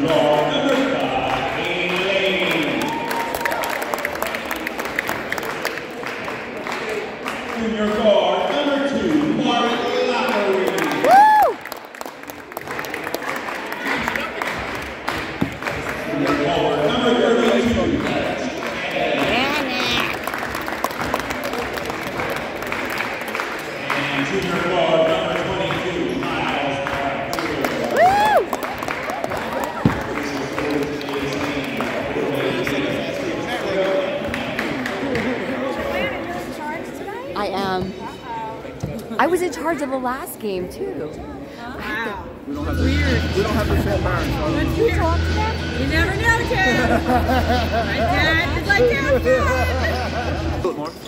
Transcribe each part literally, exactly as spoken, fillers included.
guard number five, Elaine. Junior guard number two, Mark Lockery. Woo! Junior guard number thirty-two, and junior guard number twenty-two, Miles Arturo. Woo! I am. I was in charge of the last game too. Wow. We don't have the, we don't have the same burn, so. Good you talk to them? You never know, Tim. My dad is like that. Look, Mark.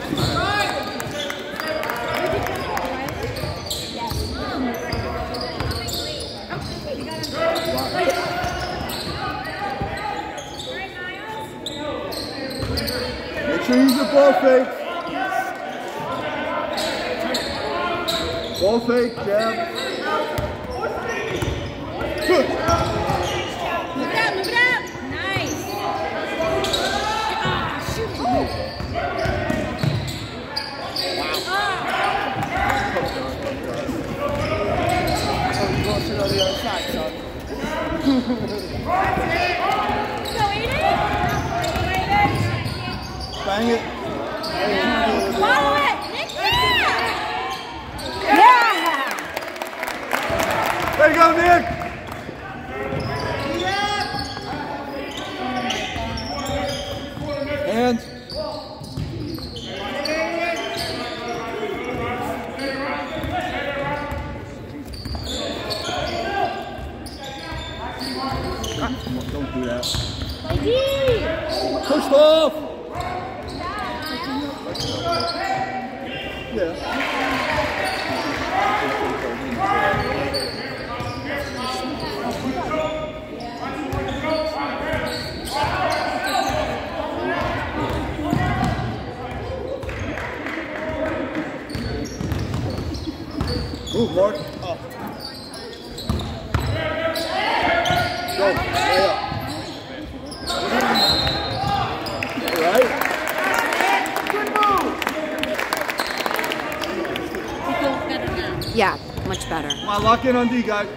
Make sure you use your ball fake. Ball fake, jab. Good. Move it up, move it up. Nice. Ah, shoot. Wow. Oh, you want to sit on the other side, son. Go, Aiden. Bang it. Follow it. Nick, yeah. Yeah! There you go, Nick. Hands. Don't do that. Pushed off. Yeah. Move, Mark. Up. Go. Lay up. All right. Good move. You feel better now. Yeah, much better. Come on, lock in on D, guys.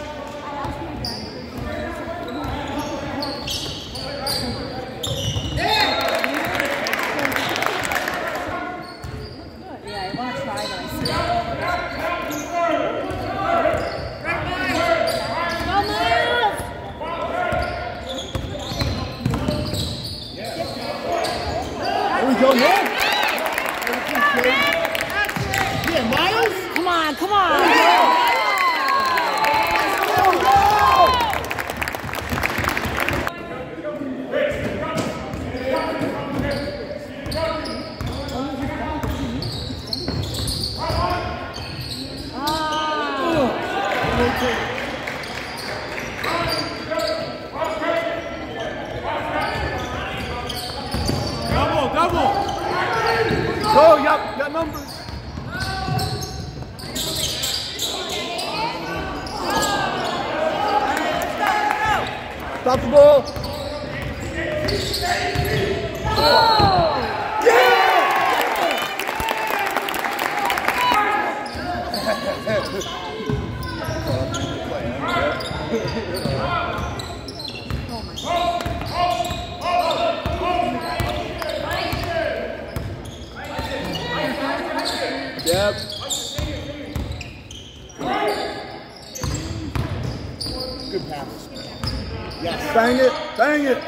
Yeah, I want to try this. There we go, man. Yeah, Miles? Come on, come on! Double, double. Go, yup, got numbers. Stop the ball. Oh. Yeah! Yep. Good pass. Yes. Bang it. Bang it.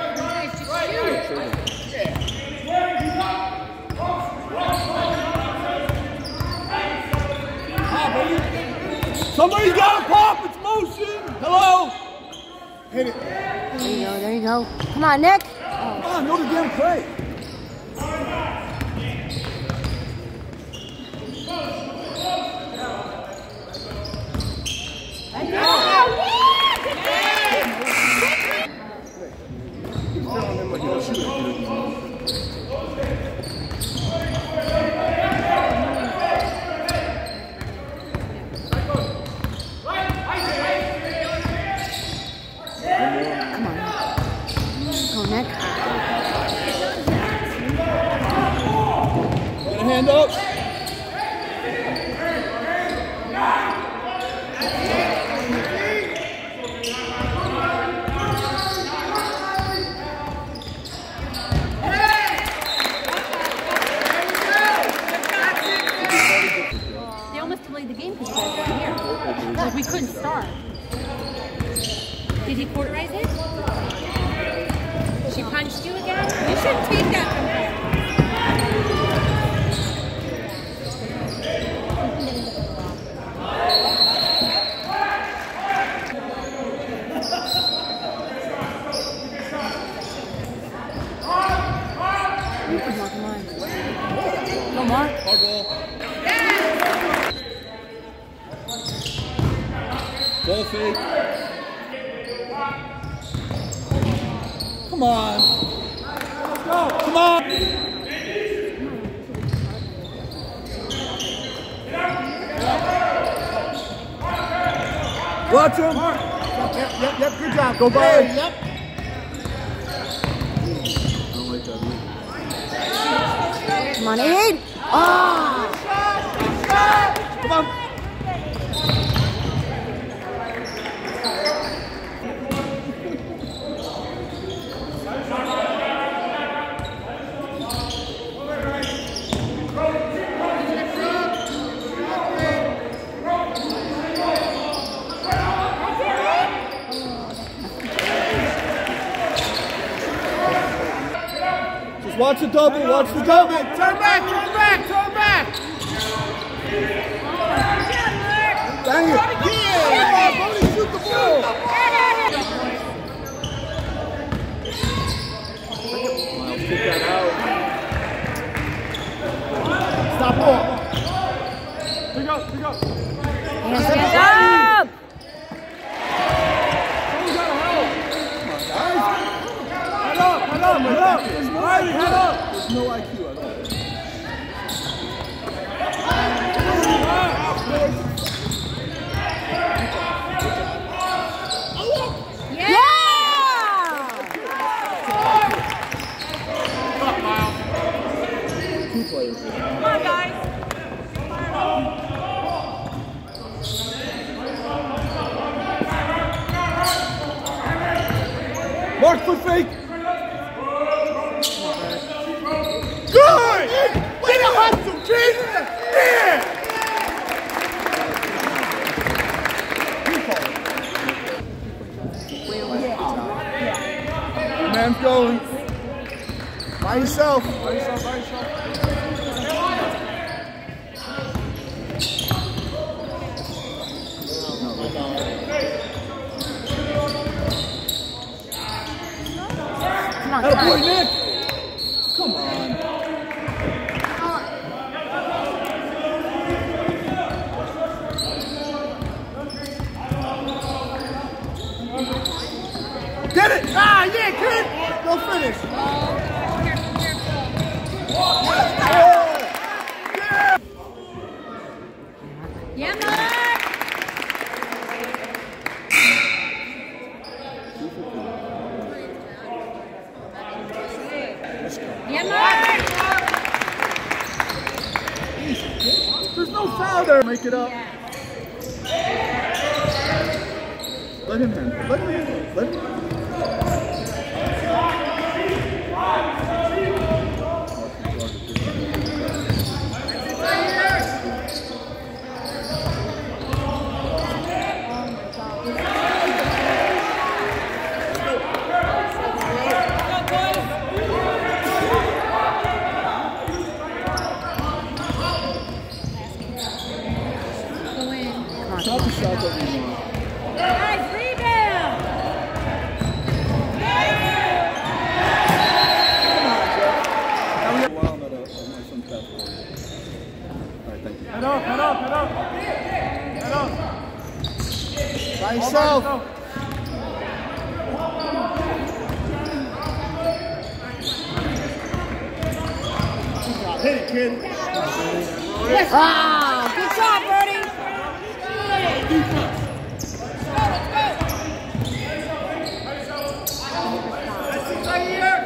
Somebody's got to pop. It's motion. Hello. Hit it. There you go, there you go. Come on, Nick. Come on, go to damn play. One more. neck. Put a hand up. They almost delayed the game because you guys weren't here. Like we couldn't start. Did he cauterize it? She punched you again? You shouldn't take that from her. Come on, come on. Go, Mark. Hard ball. Ball fake. Come on. Let's go. Come on. Watch him. Yep, yep, yep. Good job. Go by. Hey, yep. I don't like that move. Come on, Aid. Ah! Come on. Just watch the double, watch the double. Turn back, turn back, turn back. Dang it. Yeah, Bodie, shoot the ball. Miles, kick that out. Stop ball. Pick up, pick up. Hands, hands up! Someone's gotta help. Come on, guys. Head up, head up, head up. There's no I Q. Head up. There's no I Q at all. Two players. Come on, guys. Mark, foot fake. Good! Way to hustle, kid! Yeah! Man's going. By yourself. By yourself, by yourself. Come on, That come boy, on. Nick! Come on. Get it! Ah, yeah, kid! Go finish! Yeah! Yeah, Mark. Yeah, Mark. There's no foul there. Make it up. Let him handle it. Let him handle it. Let him handle it. Not the shot that we want. Guys, rebound. Now we have a while at a nice untapped ball. Alright, thank you. Head up, head up, head up. Head up. By yourself. Hit it, kid. Ah, good job, Birdie. Let's go, let's go.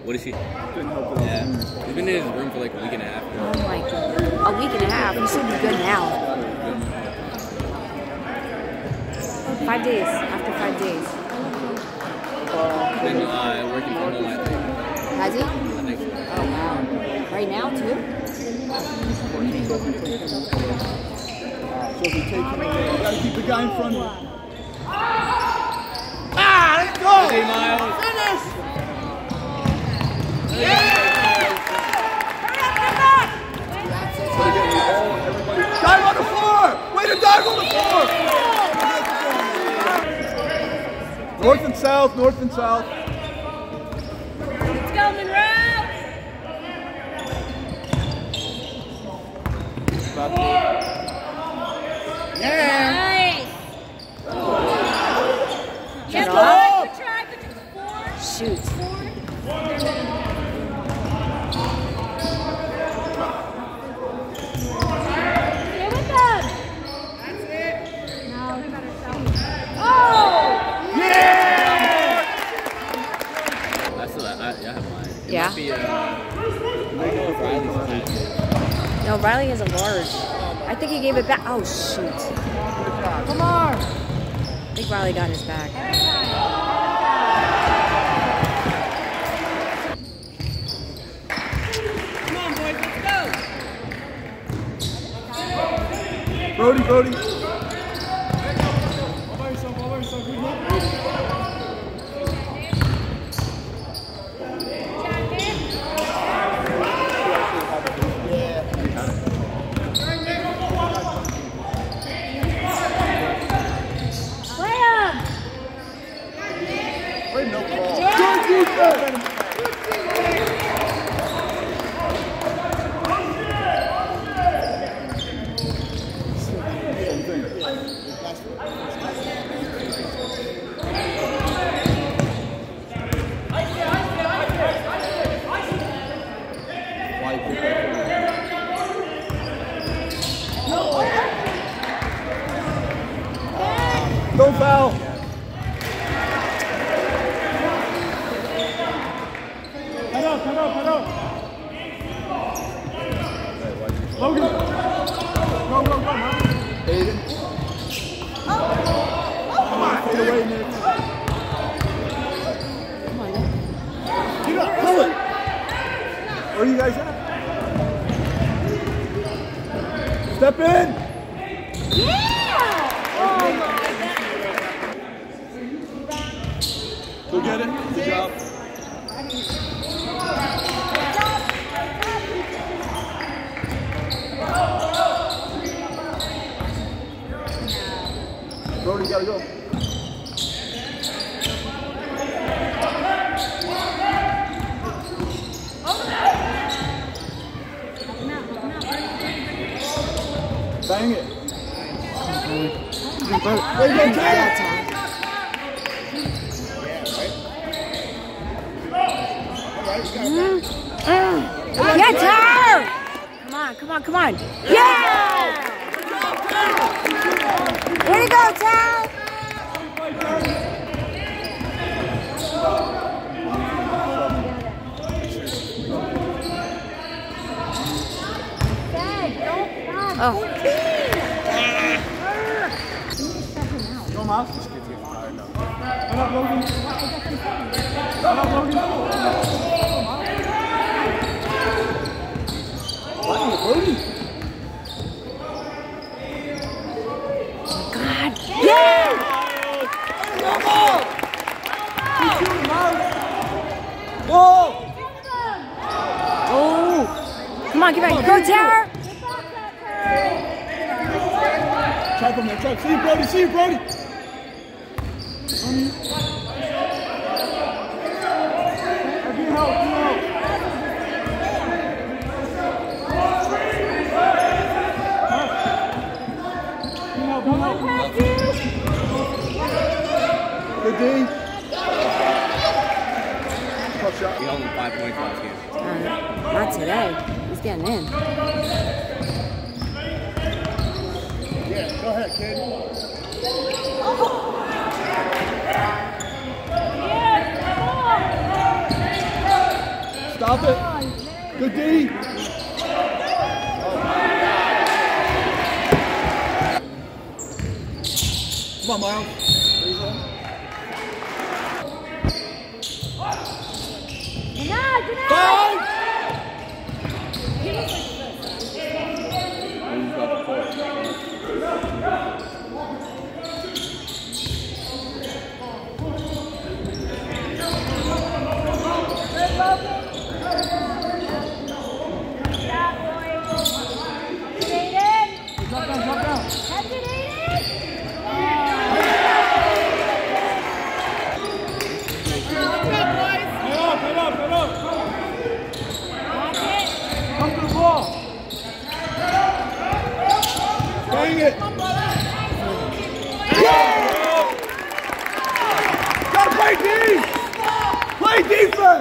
What is she? Couldn't help it. Yeah. He's been in his room for like a week and a half. Oh my god. A week and a half. You should be good now. Five days. After five days. Been uh, working from home, I think. Has he? I think so. Oh wow. Right now too? So if you take him away, you gotta keep the guy in front of you. Ah, let's go! Hey, Miles. Finish! Dive on the floor! Way to dive on the floor! North and south, north and south. Let's go, Monroe! Yeah! Nice! Yeah, Good good try, good try. Four. Shoot. Four. Stay with them. That's it. No, we better sell. Oh! Yeah! I still have, I, I have mine. It Yeah? might be, uh, Riley's. No, Riley has a large. I think he gave it back. Oh shoot. Come on! I think Riley got his back. Come on, boys, let's go. Brody, Brody. Wait, no ball. Good defense! Don't foul. Head up, head up, head up. Logan. Go, go, go, man. Aiden. Come on, fade away, Nick. Come on, Nick. Get up, pull it. Where are you guys at? Step in. Yeah! Oh my Go get it. Good job. Brody, gotta go. Bang it. Way to go, Ted. Get her! Come on, come on, come on. Yeah! Way to go, Tal! Oh. Go, Miles. This kid's getting tired now. Head up, Logan. Head up, Logan. What is Logan? God. Yeah! Whoa! Oh! Come on, get back. Go, Tower! Chop him there, chop. See you, Brody. See you, Brody. Give me help, give me help. Good D. Tough shot. He held him five points last game. Uh, not today. He's getting in. Yeah, go ahead, kid. Stop it. Good D. Come on, Miles. Five. Dang it! Yeah! Gotta play D! Play defense!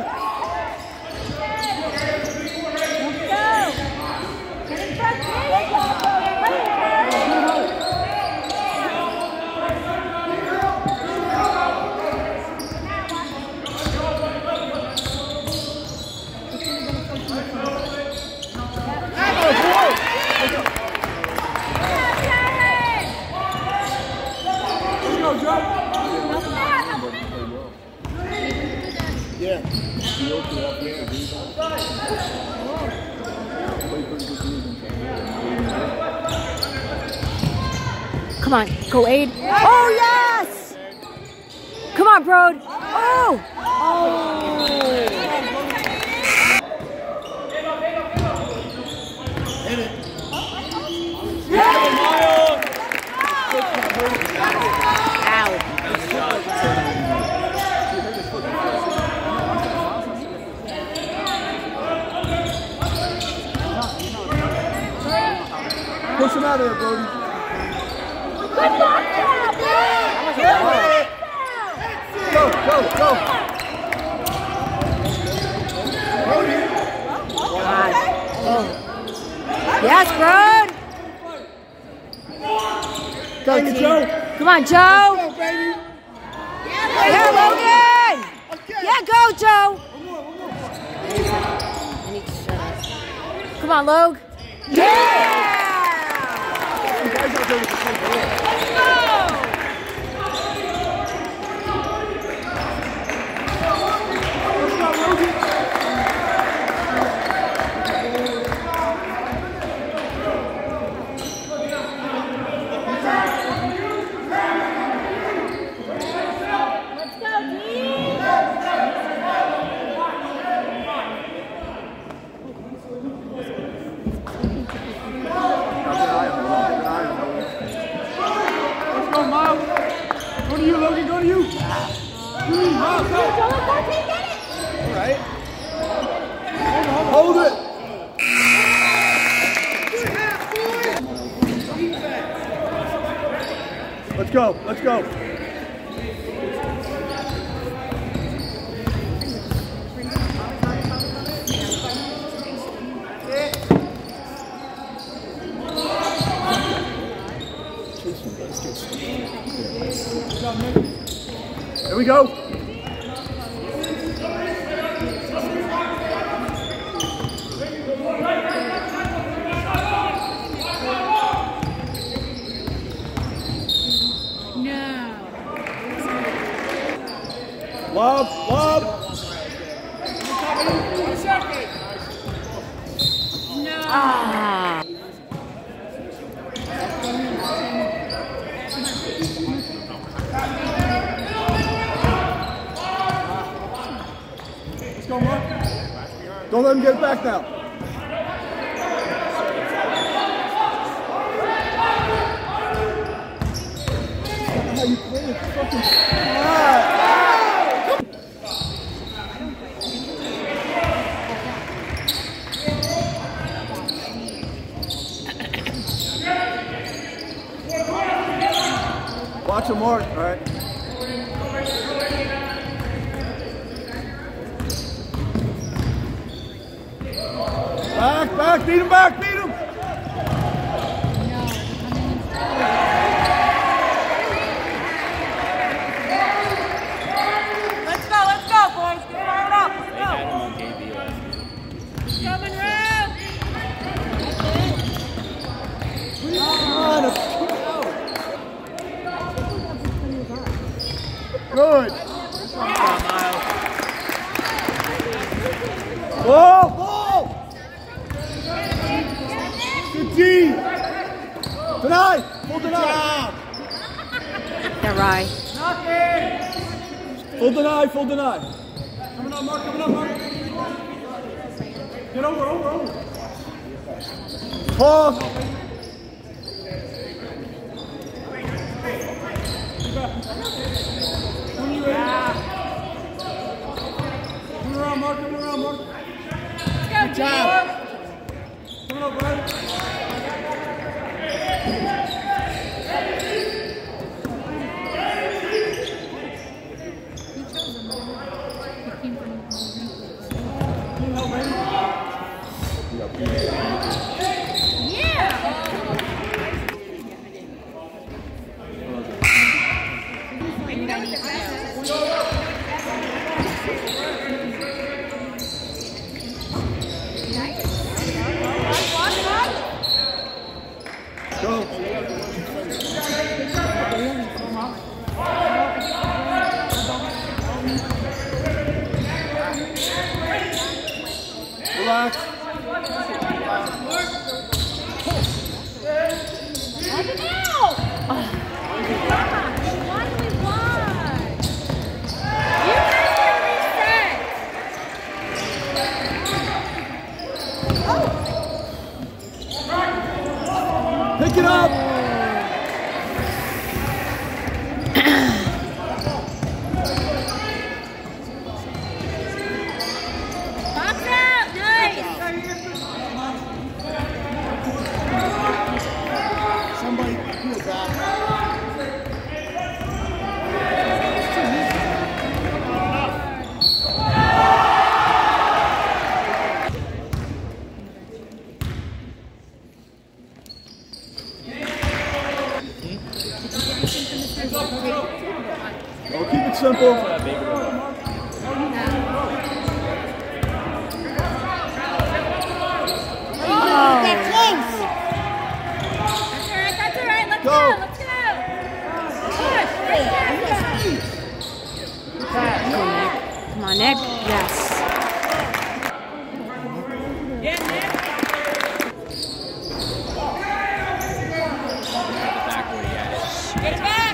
Yeah. Come on, go Aid. Oh yes! Come on, Brode. Oh! Oh! Hit it. Push him out of there, Brody. Go, go, go. Brody. Oh. Yes, Brode. Go, Dang it, team. Joe. Come on, Joe. Go, baby. Yeah, Logan. Okay. Yeah, go, Joe. One more, one more. I need to shut up. Come on, Logan. Yeah! You guys out there with the same ball. Go to you, Logan, go to you. Miles, go. All right. Hold it. Let's go, let's go. There we go. No. Lob, lob. No. Ah. Let's go, Mark. Don't let him get it back now. How you play it fucking flat. Watch him, Mark. All right. Back, back, beat him back, beat him! Let's go, let's go, boys. Get fired up. Let's They go. had him on K B last year. Good. Ball, ball. Good D. Deny. Full deny. They're right. Full deny, full deny. Coming up, Mark, coming up, Mark. Get over, over, over. Pause. Come around, Mark, come around, Mark. Good job. Coming up, Brian. Go. Relax. Pick it up. Box out. Nice. Somebody peel back. Oh, keep it simple. That's all right. That's all right. Let's Go. go. Let's go. Push. Right there. Come on, Nick. Come on, Nick. Yes. Yeah, Nick. Get it back.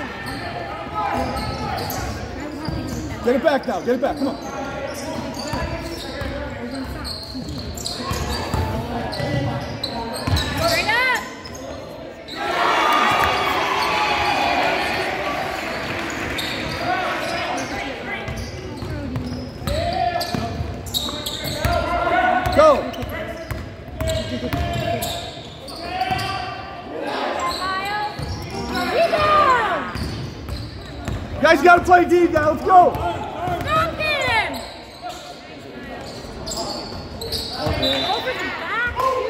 Get it back now. Get it back. Come on. Straight up. Go. You guys got to play D now. Let's go. Don't get him. Over the back.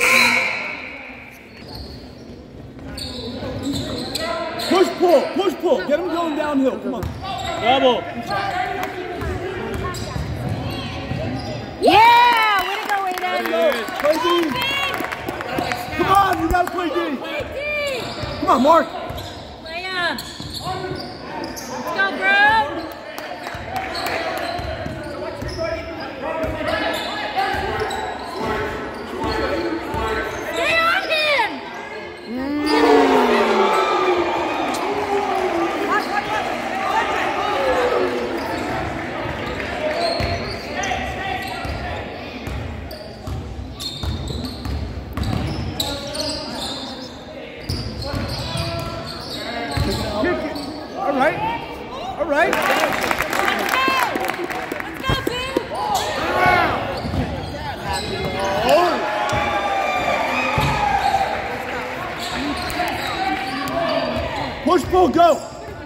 Push, pull. Push, pull. Get him going downhill. Come on. Double. Yeah! Way to go, Aiden. Play D. Come on. You got to play D. Play D. Come on, Mark. Play up. Let's go, bro. Stay on him. All right. All right. Let's go, dude. Push, pull, go.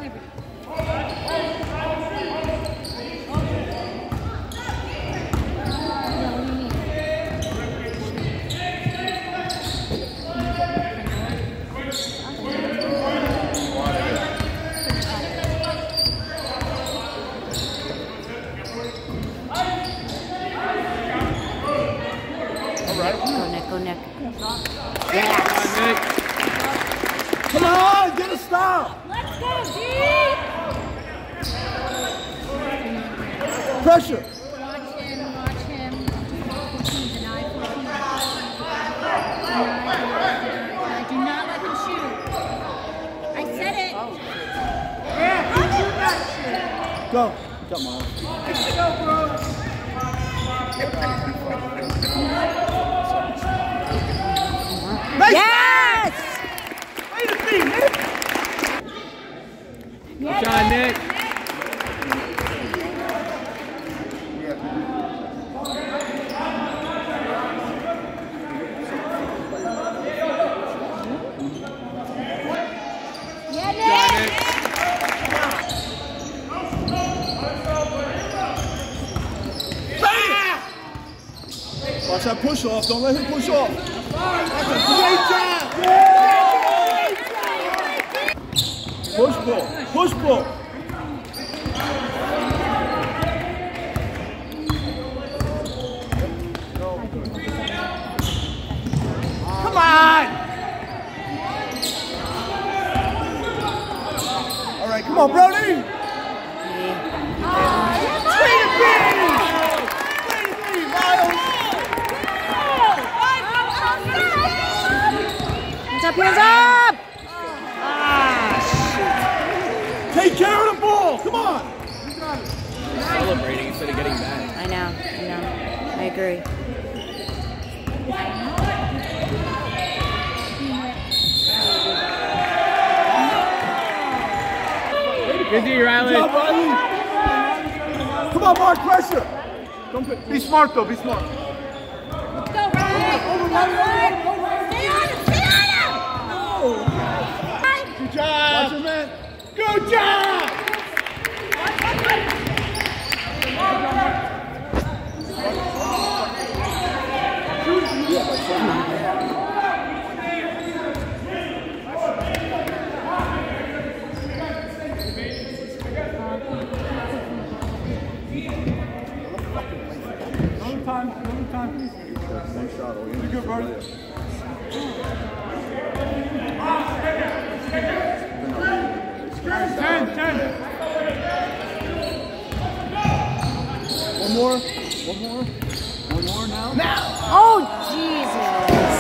Go, Nick. Go, Nick. Come on, get a stop. Let's go, pressure. Watch him, watch him. fourteen, deny, fourteen. Deny, deny. Do not let him shoot. I said it. Yeah, shoot that shit. Go. Come on. Let's go, bro. Nice. Yes! Way to be, Nick. Good shot, Nick. Yeah, Good shot, Nick. Nick. Watch that push off. Don't let him push off. That's a great job. Push pull. Push pull. Come on. All right, come on, Brody. Way to be. Way to be, Miles. Hands up, hands up! Ah, Take care of the ball. Come on. Celebrating instead of getting mad. I know, I know. I agree. Good D, Riley. Good job, Riley. Come on, Mark, pressure. Don't be, be smart, though. Be smart. Go, Riley. Go, Riley. Stay on him, stay on him. Good job. Watch your man. Good job. Another time, another time, please. One shot, all you good, bro. Ten, ten. One more. One more. One more now. Now. Oh, Jesus.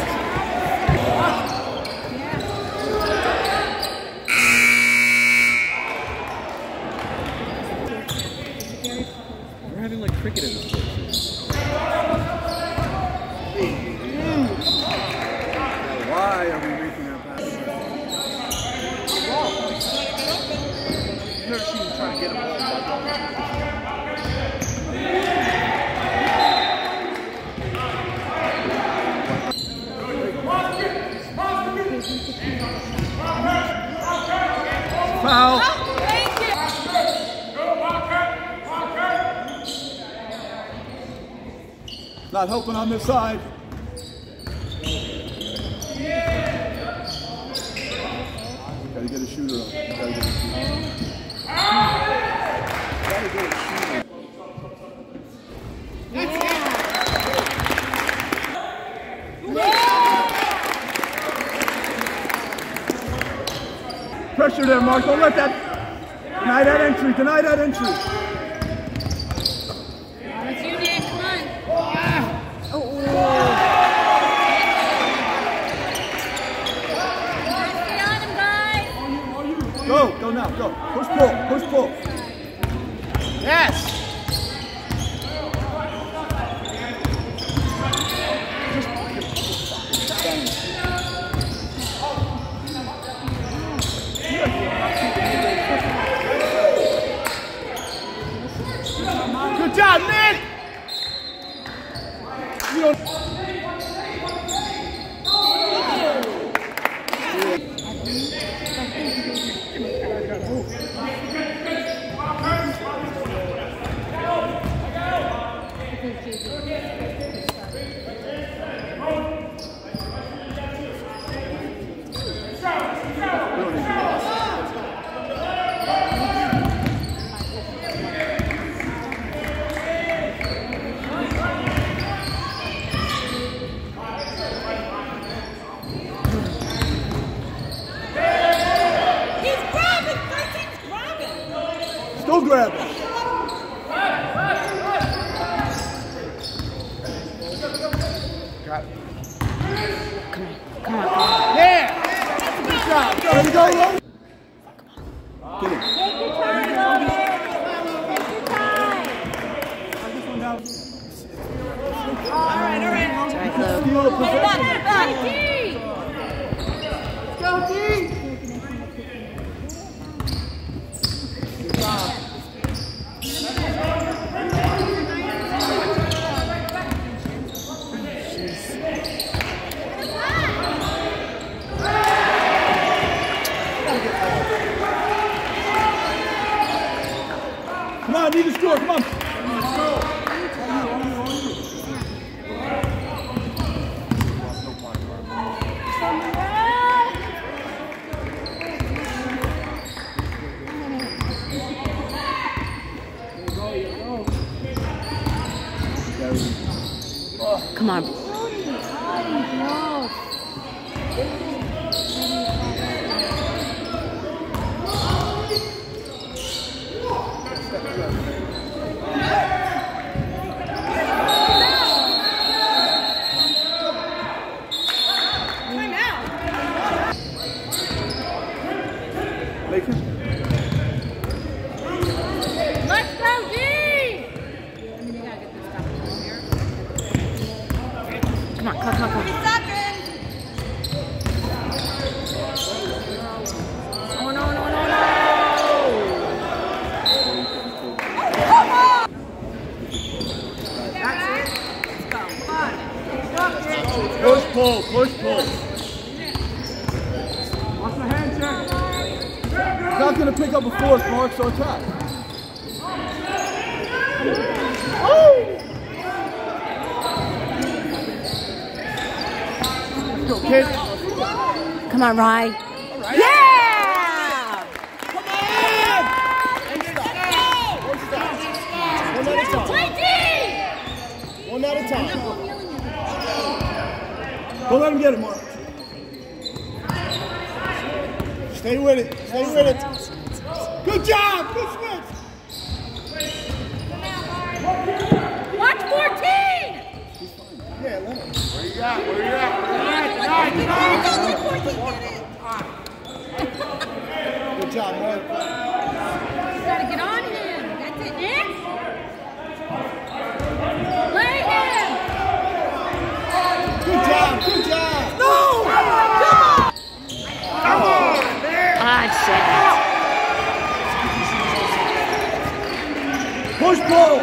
We're having like cricket in this place. Why are we making that pass? You've never seen him trying to get a ball. Foul. Not helping on this side. Gotta get a shooter up. Gotta get a shooter. Gotta get a shooter. Pressure there, Mark. Don't let that. Deny that entry. Deny that entry. It's you, Nick. Come on. Oh, Stay on him, guys. Go. Go now. Go. Push pull. Push pull. Yes. Good job, Nick! You don't... He's grabbing. thirteen's grabbing. Still grab it. Come on, come on. Yeah! Good job. Ready to go, Ron? Get him. Take your time, Logan. Take your time. All right, all right. That's right, Lou. Steal the Get back, possession. get back. Let's go, D! Come on, need to score, come on. Come on. Make it. Let's go, D! Come on, come on, come on, come on. Oh, no, no, no, no. That's it. Let's go. Come on. Push, pull, push, pull. Watch my hand check. He's not going to pick up a force, Mark, so attack. Let's go, kid. Come on, Rye. Right. Yeah! Come on! One stop. One stop. One at a time. One at a time. Don't let him get it, Mark. Stay with it. Stay with it. Good job. Good switch. Watch fourteen! Yeah, let him. Where you at? Where you at? Good job, Mark. Gotta get on him. That's it, Nick. Play him. Good job. Good job. No! Come on, man! Ah, shit. Push, pull.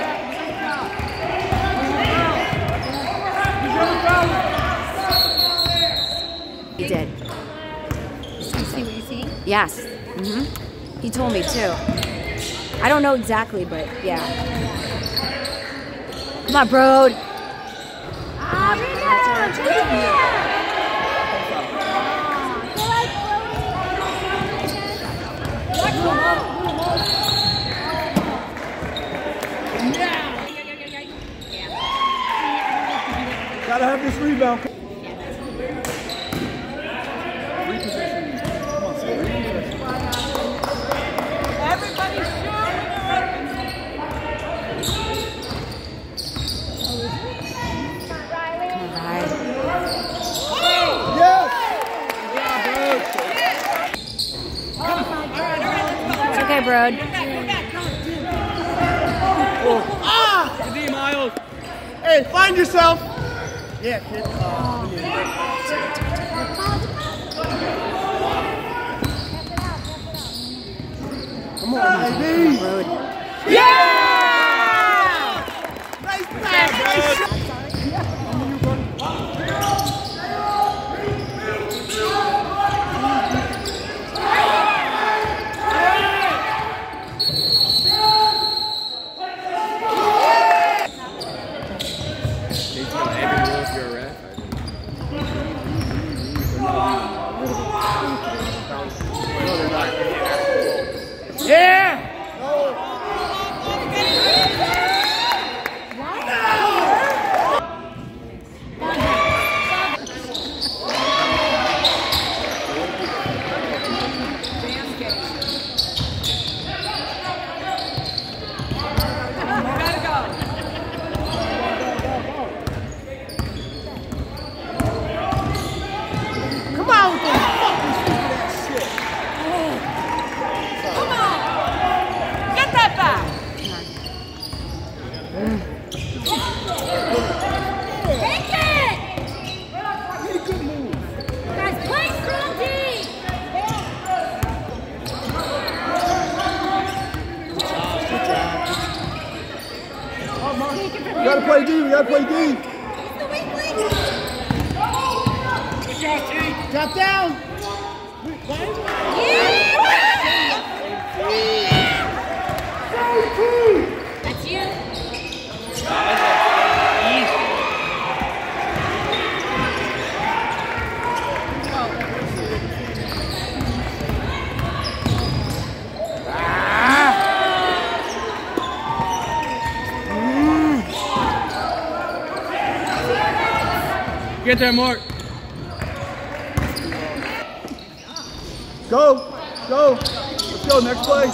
He did. You see what you see? Yes. Mm-hmm. He told me too. I don't know exactly, but yeah. Come on, Brode. Ah, rebound! Gotta have this rebound. Reposition. Come on, say reposition. Everybody shoot! Rye. Yes! It's okay, Brode. Ah! Miles. Hey, find yourself. Yeah, kid. Uh, Come on, baby. Brode. Yeah! Nice pass. Nice shot. They tell every rule if you're a ref. Yeah! We gotta play D. We gotta play D. Drop down. That's you. Get there, Mark. Go. Go. Let's go. Next play.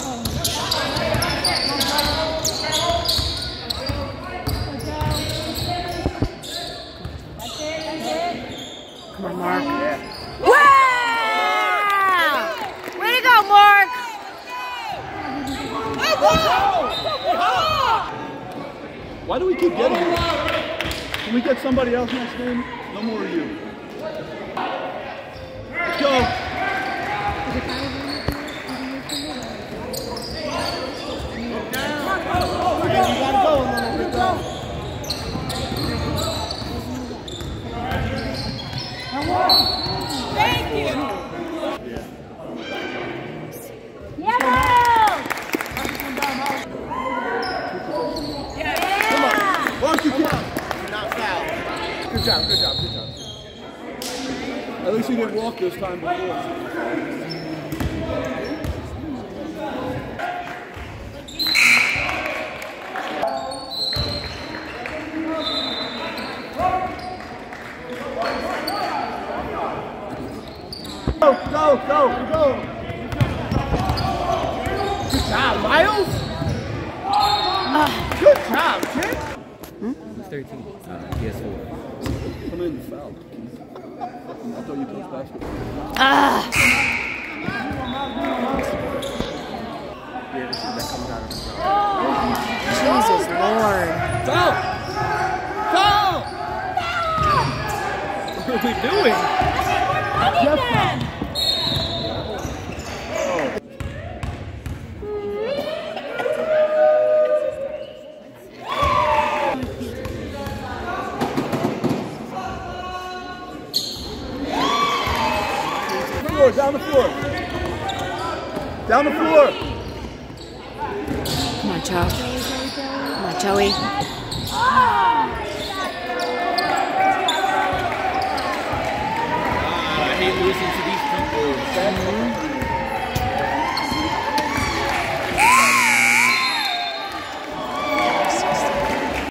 Come on, Mark. Wow! Way to go, Mark! Why do we keep getting you? Can we get somebody else next game? No more of you. Let's go. Thank you. Mark, you can't. Good job, good job, good job. At least you didn't walk this time before. Go, go, go, go. Good job, Miles. Good job, kid. thirteen. Uh, P S four. Come in, foul. I thought you coached basketball. Ah! Jesus Lord. Foul! Foul! What are we doing? Down the floor. Down the floor. Come on, Joe. Come on, Joey. I hate losing to these people.